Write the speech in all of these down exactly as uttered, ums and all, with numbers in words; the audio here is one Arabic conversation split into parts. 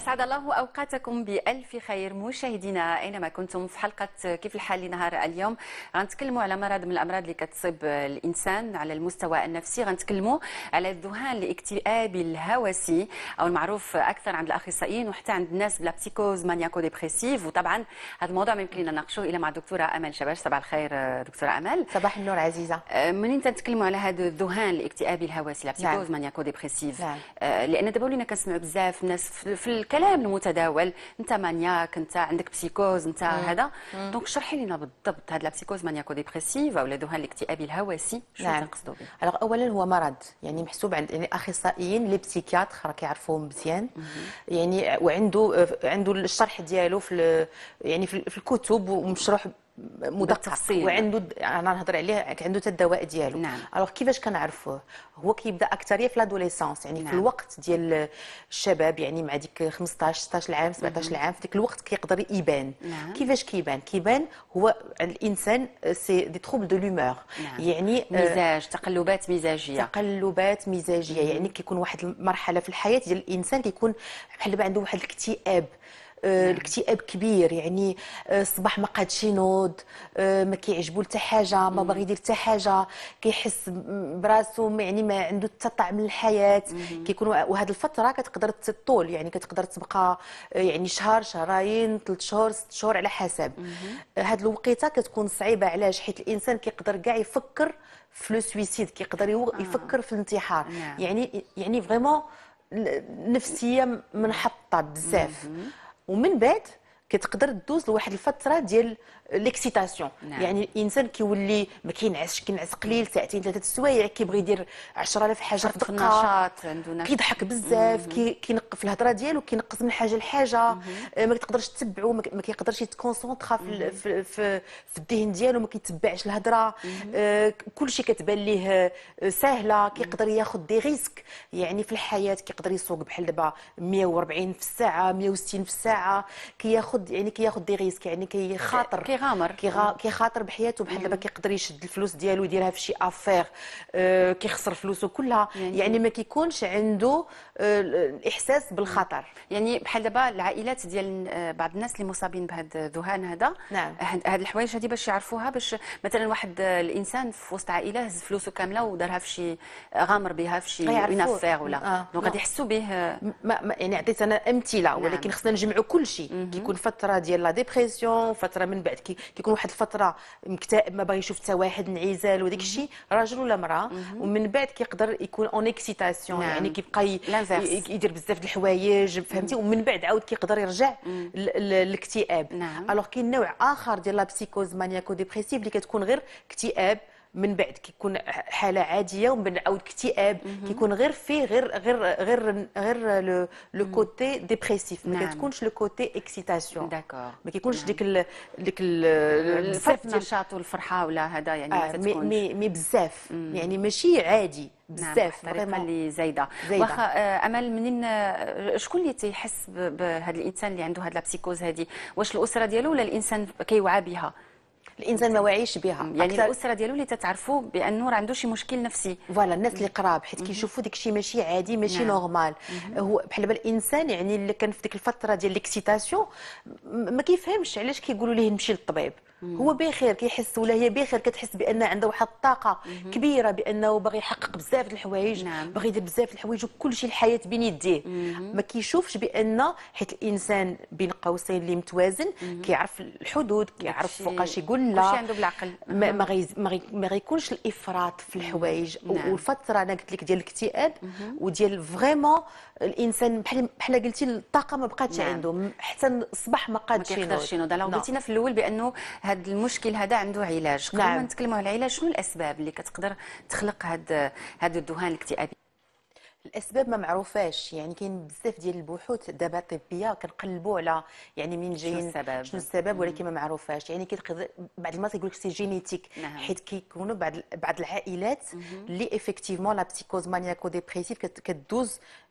أسعد الله أوقاتكم بألف خير مشاهدينا أينما كنتم. في حلقة كيف الحال لنهار اليوم غنتكلموا على مرض من الأمراض اللي كتصيب الإنسان على المستوى النفسي. غنتكلموا على الذهان الاكتئاب الهوسي أو المعروف أكثر عند الأخصائيين وحتى عند الناس بلا بسيكوز مانياكو ديبريسيف. وطبعا هذا الموضوع ما يمكن لنا نناقشوه إلا مع الدكتورة أمل شباش. صباح الخير دكتورة أمل. صباح النور عزيزة. منين تنتكلموا على هذا الذهان الاكتئابي الهوسي لا بسيكوز نعم. مانياكو ديبريسيف، نعم. لأن دابا ولينا كنسمعوا بزاف الناس في الكلام المتداول انت مانياك، انت عندك بسيكوز، انت هذا. دونك شرحي لنا بالضبط هذا لا بسيكوز مانياكو ديبريسيف او الذهان الاكتئابي الهوسي شنو نعم. تقصدوا به؟ الوغ اولا هو مرض يعني محسوب عند يعني اخصائيين لي بسيكياتر راه كيعرفوهم مزيان يعني، وعنده عنده الشرح ديالو في يعني في الكتب ومشروح مدقق، وعنده انا نهضر عليه عنده حتى الدواء ديالو. نعم. الوغ كيفاش كنعرفوه؟ هو كيبدا اكثريه في لادوليسونس يعني نعم. في الوقت ديال الشباب يعني مع ديك خمسطاش ستطاش عام سبعطاش عام في ديك الوقت كيقدر يبان. نعم. كيفاش كيبان؟ كيبان هو الانسان سي دي تروبل دو لومور. نعم. يعني مزاج، تقلبات مزاجيه. تقلبات مزاجيه مم. يعني كيكون واحد المرحله في الحياه ديال الانسان كيكون بحال دابا عنده واحد الاكتئاب. آه الاكتئاب كبير يعني آه الصباح ما قادش ينوض، آه ما كيعجبو حتى حاجه، ما باغي يدير حتى حاجه، كيحس براسو يعني ما عنده حتى طعم الحياه. كيكون وهذه الفتره كتقدر تطول يعني كتقدر تبقى آه يعني شهر شهرين ثلاث شهور ست شهور على حسب. هذه الوقيته كتكون صعيبه. علاش؟ حيت الانسان كيقدر كاع يفكر في لو سويسيد، كيقدر يفكر في الانتحار. نعم. يعني يعني فريمون نفسيه منحطه بزاف. ومن بعد كتقدر تدوز لواحد الفتره ديال ليكسيتاسيون. نعم. يعني الانسان كيولي ما كينعسش، كينعس قليل ساعتين ثلاثه السوايع، كيبغي يدير عشرة آلاف حاجه في في دقه، النشاط، عنده نشاط، كيضحك بزاف، كي كينق في الهضره ديالو، كينقص من حاجه لحاجه، ما تقدرش تتبعو، ما كيقدرش يتكونسونطرا في في في, في الذهن ديالو، ما كيتبعش الهضره. آه كلشي كتبان ليه ساهله، كيقدر ياخذ دي ريسك يعني في الحياه، كيقدر يسوق بحال دابا مية وأربعين في الساعه مية وستين في الساعه، كياخذ يعني كياخذ دي ريسك يعني كيخاطر كيغامر كيخاطر بحياته. بحال دابا كيقدر يشد الفلوس ديالو يديرها في شي افير، آه كيخسر فلوسه كلها يعني, يعني ما كيكونش عنده آه الاحساس بالخطر. يعني بحال دابا العائلات ديال بعض الناس اللي مصابين بهذا الذهان هذا. نعم. هاد الحوايج هذه باش يعرفوها، باش مثلا واحد الانسان في وسط عائله هز فلوسه كامله ودارها في شي غامر بها في شي اون افير ولا آه. دونك غادي يحسوا به. ما ما يعني عطيت انا امثله. نعم. ولكن خصنا نجمعوا كل شيء. كيكون فتره ديال لا ديبرسيون، فتره من بعد كي كيكون واحد الفتره مكتئب ما باغي يشوف حتى واحد، انعزال وداك الشيء، راجل ولا مراه. ومن بعد كيقدر يكون اون اكسيتاسيون. نعم. يعني كيبقى يدير بزاف د الحوايج فهمتي. ومن بعد عاود كيقدر يرجع للاكتئاب. نعم. الوغ كاين نوع اخر ديال لا بسيكوز مانياكو ديبريسيف اللي كتكون غير اكتئاب، من بعد كيكون حاله عاديه، ومن بعد عاود اكتئاب كيكون غير فيه غير غير غير غير لو لو كوتي ديبريسيف. ما نعم. كتكونش لو كوتي اكسيتاسيون. داكور. ما كيكونش نعم. ديك ال ديك بزاف النشاط والفرحه ولا هذا يعني ما آه تتكونش. مي مي بزاف يعني ماشي عادي بزاف. نعم. الطريقه اللي زايده. زايدة. واخا امل منين شكون اللي تيحس بهذا الانسان اللي عنده هذه لابسيكوز هذه؟ واش الاسره ديالو ولا الانسان كيوعى بها؟ الانسان ما واعيش بها يعني أكثر. الاسره ديالو اللي تتعرفوا بانه راه عنده شي مشكل نفسي. فوالا الناس اللي قراب، حيت كيشوفوا داك الشيء ماشي عادي، ماشي نعم. نورمال. هو بحال دابا الانسان يعني اللي كان في ديك الفتره ديال ليكسيتاسيون ما كيفهمش علاش كيقولوا ليه نمشي للطبيب. هو بخير كيحس، ولا هي بخير كتحس بان عندها واحد الطاقه كبيره، بانه باغي يحقق بزاف د الحوايج. نعم. باغي يدير بزاف د الحوايج وكل شيء الحياه بين يديه. ما كيشوفش بان حيت الانسان بين قوسين اللي متوازن كيعرف الحدود، كيعرف فوقاش يقول لا، كلشي عنده بالعقل. ما ما غي ما غيكونش الافراط في الحوايج. نعم. والفتره انا قلت لك ديال الاكتئاب وديال فريمون الانسان بحال بحال قلتي الطاقه ما بقاتش. نعم. عنده حتى الصباح ما قادش ينوض. ما كيقدرش ينوض. لو قلتينا في الاول بانه هذا المشكل هذا عنده علاج. قبل نعم. ما نتكلموا على العلاج، شنو الاسباب اللي كتقدر تخلق هذا هذا الذهان الاكتئابي؟ الاسباب ما معروفاش يعني. كاين بزاف ديال البحوث دابا طبيه كنقلبوا على يعني منين جايين شنو السبب شنو السبب ولكن ما معروفاش يعني. كيتقدر بعض المرات يقول لك سي جينيتيك. نعم. حيت كيكونوا بعض بعض العائلات اللي افيكتيفمون لا بسيكوز مانياكو ديبريسيف كتدوز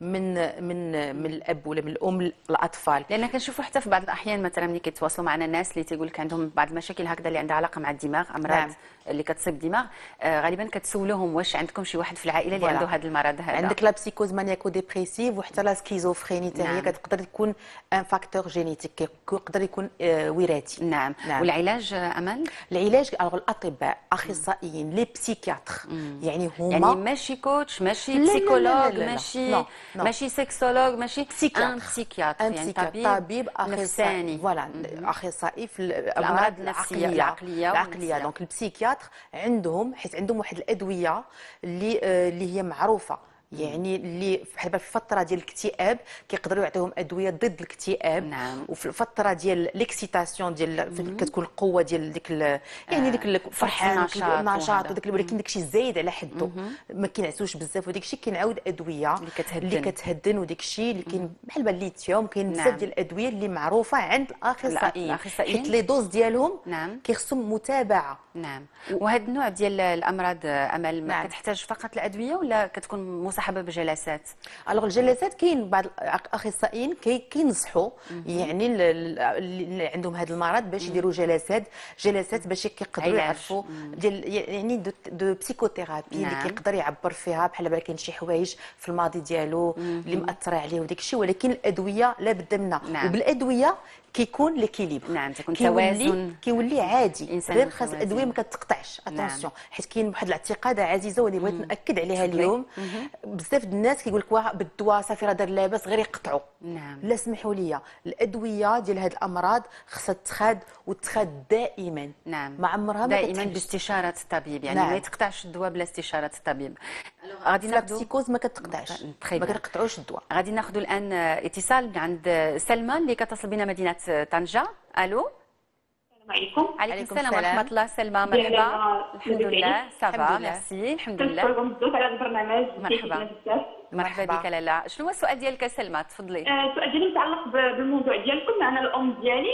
من من من الاب ولا من الام للاطفال. لان كنشوفوا حتى في بعض الاحيان مثلا ملي كيتواصلوا معنا الناس اللي تيقول لك عندهم بعض المشاكل هكذا اللي عندها علاقه مع الدماغ، امراض نعم. اللي كتصيب الدماغ، آه غالبا كتسولوهم واش عندكم شي واحد في العائله اللي فوالا. عنده هذا المرض هذا. عندك لا بسيكوز مانياكو ديبريسيف وحتى لا سكيزوفريني حتى هي نعم. كتقدر تكون ان فاكتور جينيتيك، يقدر يكون آه، وراثي. نعم. نعم. والعلاج آه، امل العلاج الوغ الاطباء اخصائيين لي بسيكياتر يعني هما يعني ماشي كوتش، ماشي لا لا لا لا بسيكولوج، لا لا. ماشي نو، نو. ماشي سكسولوج، ماشي بسيكياتر. ان بسيكياتر، ان يعني بسيكياتر، طبيب طبيب اخصائي نفساني. فوالا اخصائي في الأمراض الامراض النفسية- العقليه العقلية العقليه والنفسية. دونك البسيكياتر عندهم حيت عندهم واحد الادويه اللي آه، اللي هي معروفه، يعني اللي بحال في الفتره ديال الاكتئاب كيقدروا يعطيهم ادويه ضد الاكتئاب. نعم. وفي الفتره ديال ليكسيتاسيون ديال فين كتكون القوه ديال ديك ال- يعني ديك الفرحان النشاط النشاط وهذا. وداك، ولكن داك الشيء زايد على حده ما كينعسوش بزاف، وداك الشيء كينعاود ادويه اللي كتهدن. اللي كتهدن وداك الشيء اللي كاين بحال الليثيوم، كاين بزاف نعم. ديال الادويه اللي معروفه عند الاخصائيين الأخصائيين. حيت لي دوز ديالهم نعم. كيخصهم متابعه. نعم. وهذا النوع ديال الامراض آه، امل ما نعم. كتحتاج فقط الادويه ولا كتكون مصاحبه بجلسات؟ الوغ الجلسات كاين بعض الاخصائيين كي كينصحوا يعني ال- ال- اللي عندهم هذا المرض باش يديروا جلسات جلسات باش كيقدروا علاج. يعرفوا ديال يعني دو, دو بسيكوثيرابي اللي نعم. كيقدر يعبر فيها بحال بحال كاين شي حوايج في الماضي ديالو اللي مأثره عليه وداك الشيء، ولكن الادويه لا بد منها. نعم. وبالادويه كيكون ليكيليبر، نعم، تكون كيولي توازن. كيولي عادي، الإنسان غير خاص متوازن. الادويه ما كتقطعش نعم. اتونسيون، حيت كاين واحد الاعتقاد عزيزه واللي بغيت ناكد عليها تفضلي. اليوم. بزاف د الناس كيقول لك واه بالدواء صافي راه دار لاباس غير يقطعوا. نعم. لا اسمحوا لي، الادويه ديال هاد الامراض خصها تخاد وتخاد دائما. نعم. ما عمرها ما دائما كتحبس. باستشاره الطبيب، يعني نعم. ما يتقطعش الدواء بلا استشاره الطبيب. غادي في ناخذوا البسيكوز ما كتقطعش، تخي ما بيان. كنقطعوش الدواء. غادي ناخذوا الان اتصال من عند سلمى اللي كتصل بنا مدينه طنجه. الو. السلام عليكم. عليكم عليكم السلام السلام. ورحمه الله. سلمى ديال مرحبا. الله، الحمد لاباس لله عليك؟ سافا الحمد لله. ميرسي الحمد لله. كنشكركم بزاف على هذا البرنامج، مرحبا. كيفيدنا بزاف. مرحبا مرحبا. بك لالا. شنو هو السؤال ديالك سلمى؟ تفضلي. آه، السؤال ديالي متعلق ب- بالموضوع ديالكم. انا الام ديالي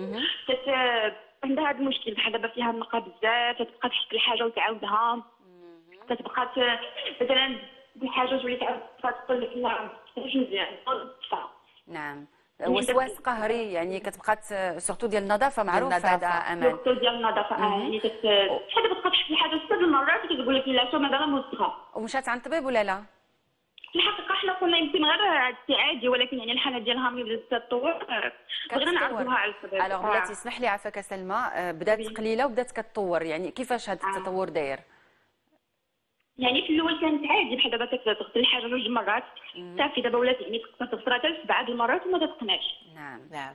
كت عندها هذا المشكل، بحال دابا فيها النقا بزاف، تتبقى تحس بالحاجه وتعاودها، تتبقى ت- مثلا بحاجه تولي تعاود تقول لك لا مش مزيان تصفى. نعم. وسواس قهري يعني كتبقى ت- سورتو ديال النظافه معروف النظافة. هذا امل. الوقت ديال النظافه آه، يعني كت بحال دابا تبقى تحس بالحاجه ست المرات وكتقول لك لا شو ما دابا موسخه. ومشات عند الطبيب ولا لا؟ في الحقيقه حنا كنا يمكن غير عادي عادي، ولكن يعني الحاله ديالها ملي بدات تطور آه، بغينا نعرضوها على الطبيب. الوغ بلاتي اسمح لي عافاك سلمى، آه، بدات قليله وبدات كتطور، يعني كيفاش هذا التطور داير؟ يعني في الاول كانت عادي، بحال دابا كتغسل الحاجه جوج مرات صافي، دابا ولات يعني تقدر تغسلها حتى سبعه د المرات وما تتقناش. نعم. نعم.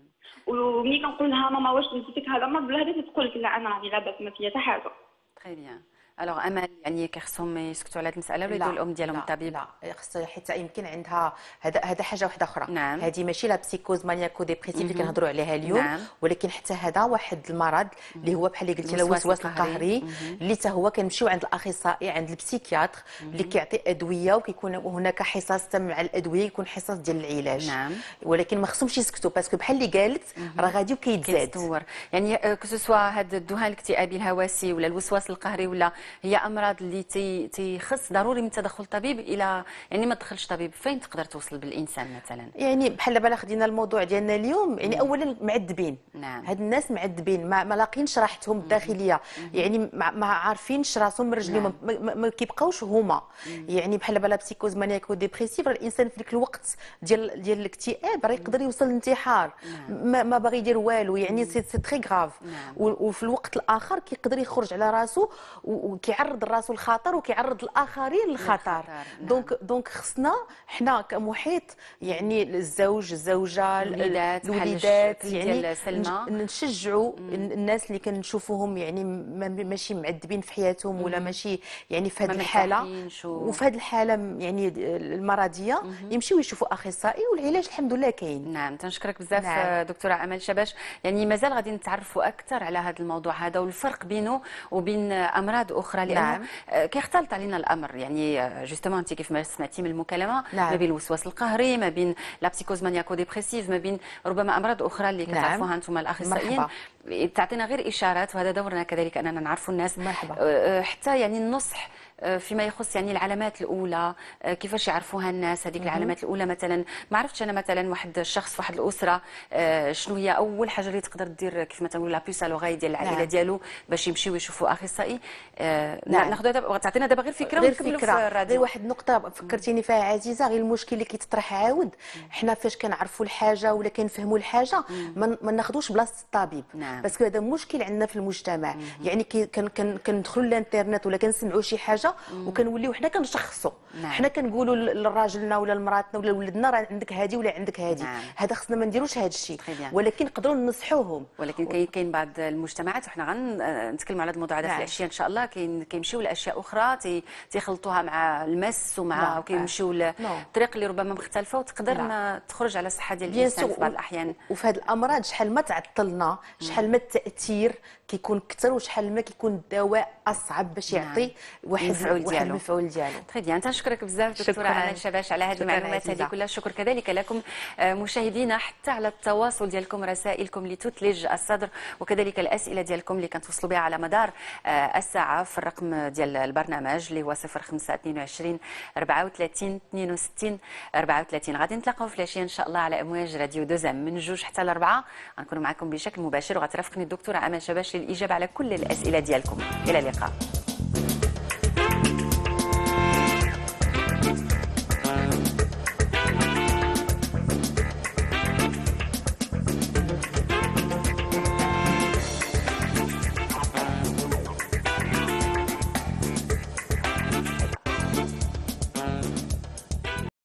وملي كنقول لها ماما واش نسيتك هذا المرض ولا هذا، تقول لك لا انا راني لاباس ما فيا حتى حاجه. تري بيان. الوغ امل يعني كيخصهم يسكتوا على هذه المساله ولا يديروا الام ديالهم لا، الطبيب؟ لا خص حتى يمكن عندها هذا هذا حاجه واحده اخرى. نعم. هذه ماشي لا بسيكوز مانياكو ديبريسيف اللي كنهضروا عليها اليوم. نعم. ولكن حتى هذا واحد المرض اللي هو بحال اللي قلتي له الوسواس الوسواس القهري. القهري، اللي حتى هو كنمشيو عند الاخصائي عند البسيكياتر اللي كيعطي ادويه، وكيكون هناك حصص تم مع الادويه، يكون حصص ديال العلاج. نعم. ولكن ما خصهمش يسكتوا باسكو بحال اللي قالت راه غادي وكيتزاد. كيتطور يعني كسوا هذا الذهان الاكتئابي الهوسي ولا الوسواس القهري، ولا هي امراض اللي تي تيخص ضروري من تدخل طبيب الى يعني ما تدخلش طبيب فين تقدر توصل بالانسان مثلا؟ يعني بحال دابا خدينا الموضوع ديالنا اليوم، يعني اولا معذبين. نعم. هاد الناس معذبين، ما, ما لاقينش راحتهم الداخليه، يعني ما, ما عارفينش راسهم من رجليهم. نعم. ما, ما, ما كيبقاوش هما. يعني بحال دابا لا بسيكوز مانياكو ديبريسيف، راه الانسان في ذاك الوقت ديال ديال الاكتئاب راه يقدر يوصل للانتحار. ما, ما باغي يدير والو، يعني سي سي تري غراف. نعم. وفي الوقت الاخر كيقدر يخرج على راسو وكيعرض راسو للخطر وكيعرض الاخرين للخطر. نعم. دونك دونك خصنا حنا كمحيط، يعني الزوج الزوجه الوليدات بحال الوليدات الشكل يعني ديال سلمى. نج- نشجعوا الناس اللي كنشوفوهم يعني ما- ماشي معذبين في حياتهم ولا ماشي يعني في هذه ما الحاله، مرتاحينش و- وفي هذه الحاله يعني المرضيه يمشيو يشوفوا اخصائي، والعلاج الحمد لله كاين. نعم. تنشكرك بزاف نعم. دكتوره امل شباش، يعني مازال غادي نتعرفوا اكثر على هذا الموضوع هذا والفرق بينه وبين امراض اخرى، لانه نعم. آه، كيختلط علينا الامر. يعني جوستومون انت كيف ما سمعتي من المكالمه، نعم. ما بين الوسواس القهري، ما بين لا بسيكوز مانياكو ديبريسيف، ما بين ربما امراض اخرى اللي نعم. كتعرفوها انتم الاخصائيين. مرحبا. تعطينا غير اشارات، وهذا دورنا كذلك اننا نعرفوا الناس. مرحبا. آه، حتى يعني النصح فيما يخص يعني العلامات الاولى، كيفاش يعرفوها الناس هذيك العلامات الاولى؟ مثلا ما عرفتش انا مثلا واحد الشخص في واحد الاسره شنو هي اول حاجه اللي تقدر دير كيف ما تنقولوا لا بيس لوغاي ديال العائله نعم. ديالو باش يمشيو يشوفوا اخصائي؟ نعم. ناخذ دابا تعطينا دابا غير فكره غير ونكملوا في فكره، غير الراديو. واحد النقطه فكرتيني فيها عزيزه، غير المشكل اللي كيتطرح عاود حنا فاش كنعرفوا الحاجه ولا كنفهموا الحاجه ما ما ناخذوش بلاصه الطبيب. نعم. باسكو هذا مشكل عندنا في المجتمع. يعني كندخلوا للانترنت ولا كنسمعوا شي حاجه وكنوليو حنا كنشخصوا. نعم. حنا كنقولوا لراجلنا ولا لمراتنا ولا لولدنا راه عندك هذه ولا عندك هذه. نعم. هذا خصنا ما نديروش هذا الشيء، Très bien. ولكن نقدروا ننصحوهم. ولكن كاين كاين بعض المجتمعات وحنا غنتكلموا على هذا الموضوع هذا في نعم. العشيه ان شاء الله، كاين كيمشيو لاشياء اخرى تي- تيخلطوها مع المس ومع نعم. وكيمشيو نعم. لطريق اللي ربما مختلفه وتقدر نعم. ما تخرج على الصحه ديال بيان الانسان سور. في بعض الاحيان. وفي هذه الامراض شحال ما تعطلنا، شحال ما التاثير كيكون كثر، وشحال ما كيكون الدواء اصعب باش يعطي واحد المفعول واحد ديالو. المفعول ديالو. تري بيان، تنشكرك بزاف دكتوره شكراً. امال شباش على هذه شكراً المعلومات هذه عزيزة. كلها. الشكر كذلك لكم آه، مشاهدينا حتى على التواصل ديالكم، رسائلكم اللي تثلج الصدر، وكذلك الاسئله ديالكم اللي كنتوصلوا بها على مدار آه، الساعه في الرقم ديال البرنامج اللي هو صفر خمسة اثنين وعشرين أربعة وثلاثين اثنين وستين أربعة وثلاثين. غادي نتلاقاو في العشيه ان شاء الله على امواج راديو دوزام من جوج حتى الاربعه، غنكونوا معكم بشكل مباشر، وغترافقني الدكتوره امال شباش للاجابه على كل الاسئله ديالكم. الى اللقاء.